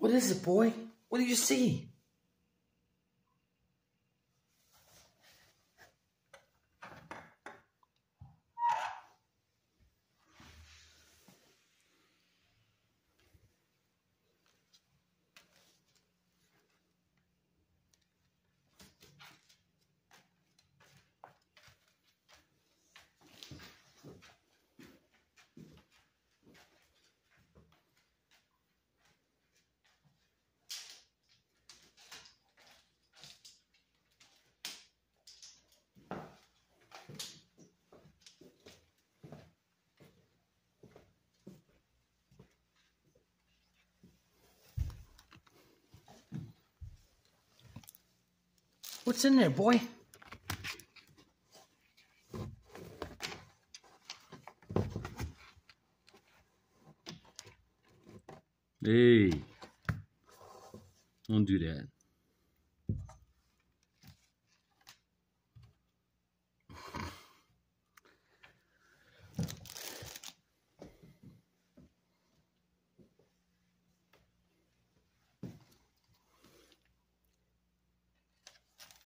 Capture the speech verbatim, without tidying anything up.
What is it, boy? What do you see? What's in there, boy? Hey, don't do that.